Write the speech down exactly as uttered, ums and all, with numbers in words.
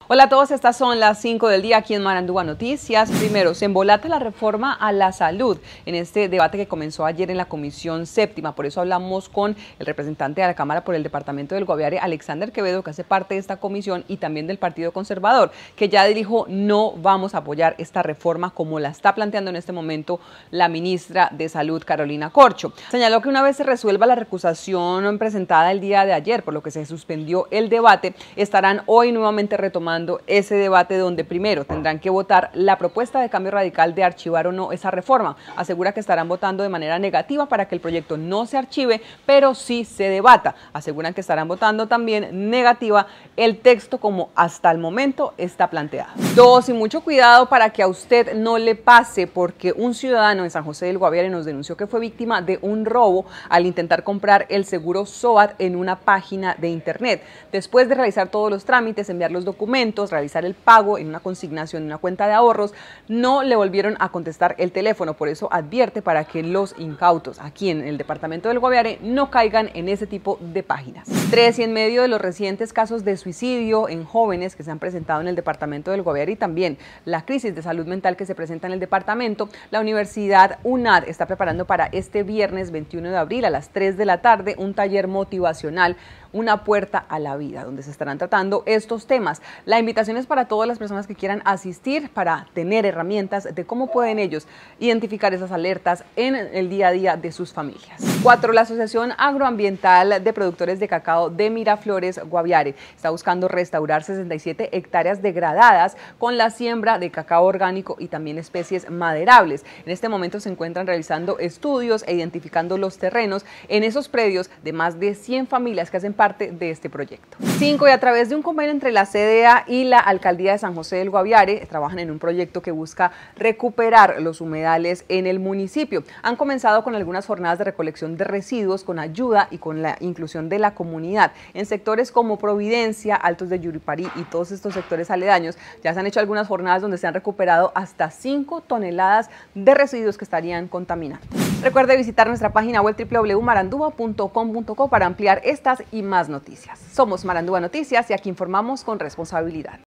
Hola a todos, estas son las cinco del día aquí en Marandúa Noticias. Primero, se embolata la reforma a la salud en este debate que comenzó ayer en la Comisión Séptima. Por eso hablamos con el representante de la Cámara por el Departamento del Guaviare, Alexander Quevedo, que hace parte de esta comisión, y también del Partido Conservador, que ya dijo no vamos a apoyar esta reforma como la está planteando en este momento la ministra de Salud, Carolina Corcho. Señaló que una vez se resuelva la recusación presentada el día de ayer, por lo que se suspendió el debate, estarán hoy nuevamente retomando ese debate donde primero tendrán que votar la propuesta de cambio radical de archivar o no esa reforma. Asegura que estarán votando de manera negativa para que el proyecto no se archive, pero sí se debata. Aseguran que estarán votando también negativa el texto como hasta el momento está planteado. Dos, y mucho cuidado para que a usted no le pase, porque un ciudadano en San José del Guaviare nos denunció que fue víctima de un robo al intentar comprar el seguro SOAT en una página de internet. Después de realizar todos los trámites, enviar los documentos, realizar el pago en una consignación en una cuenta de ahorros, no le volvieron a contestar el teléfono. Por eso advierte para que los incautos aquí en el departamento del Guaviare no caigan en ese tipo de páginas. Tres, y en medio de los recientes casos de suicidio en jóvenes que se han presentado en el departamento del Guaviare y también la crisis de salud mental que se presenta en el departamento, la Universidad UNAD está preparando para este viernes veintiuno de abril a las tres de la tarde un taller motivacional, Una puerta a la vida, donde se estarán tratando estos temas. La invitación es para todas las personas que quieran asistir para tener herramientas de cómo pueden ellos identificar esas alertas en el día a día de sus familias. Cuatro, la Asociación Agroambiental de Productores de Cacao de Miraflores, Guaviare, está buscando restaurar sesenta y siete hectáreas degradadas con la siembra de cacao orgánico y también especies maderables. En este momento se encuentran realizando estudios e identificando los terrenos en esos predios de más de cien familias que hacen parte de este proyecto. Cinco, y a través de un convenio entre la C D A y la Alcaldía de San José del Guaviare, trabajan en un proyecto que busca recuperar los humedales en el municipio. Han comenzado con algunas jornadas de recolección de residuos con ayuda y con la inclusión de la comunidad. En sectores como Providencia, Altos de Yuriparí y todos estos sectores aledaños, ya se han hecho algunas jornadas donde se han recuperado hasta cinco toneladas de residuos que estarían contaminando. Recuerde visitar nuestra página web doble u doble u doble u punto marandúa punto com punto co para ampliar estas y más noticias. Somos Marandúa Noticias y aquí informamos con responsabilidad.